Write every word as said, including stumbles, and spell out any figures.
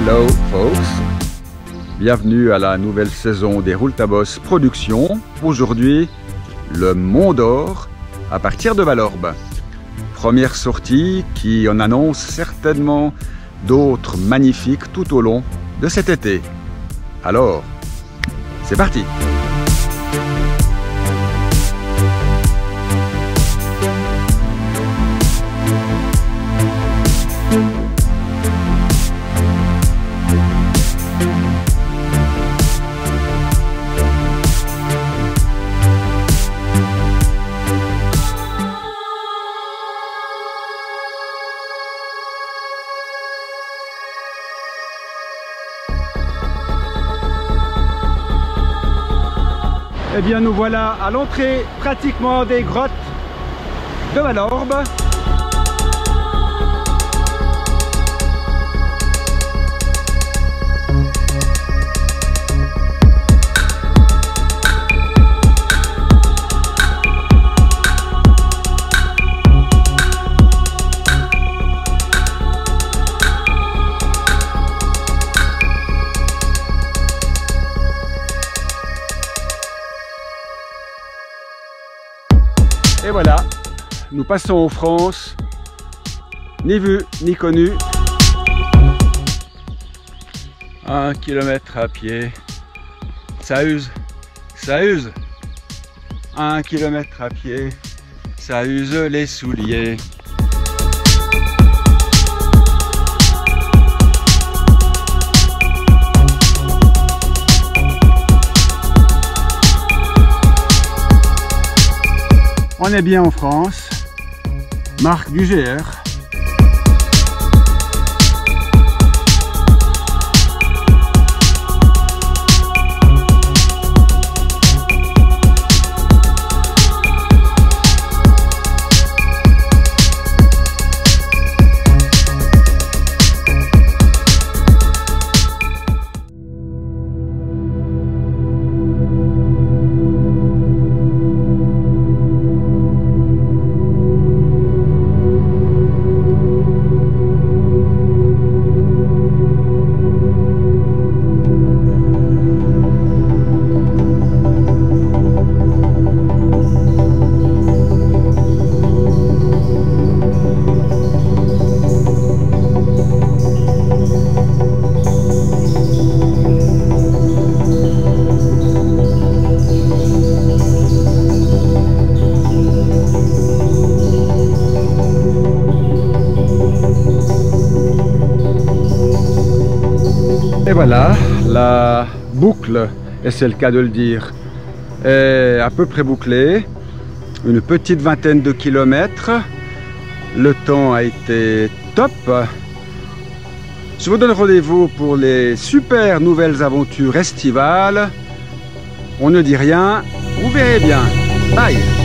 Hello folks, bienvenue à la nouvelle saison des Rouletabos Productions. Aujourd'hui, le Mont d'Or à partir de Valorbe. Première sortie qui en annonce certainement d'autres magnifiques tout au long de cet été. Alors, c'est parti! Eh bien, nous voilà à l'entrée pratiquement des grottes de Valorbe. Et voilà, nous passons en France, ni vu ni connu. Un kilomètre à pied, ça use, ça use. Un kilomètre à pied, ça use les souliers. On est bien en France, marque du G R. Et voilà, la boucle, et c'est le cas de le dire, est à peu près bouclée. Une petite vingtaine de kilomètres. Le temps a été top. Je vous donne rendez-vous pour les super nouvelles aventures estivales. On ne dit rien, vous verrez bien. Bye!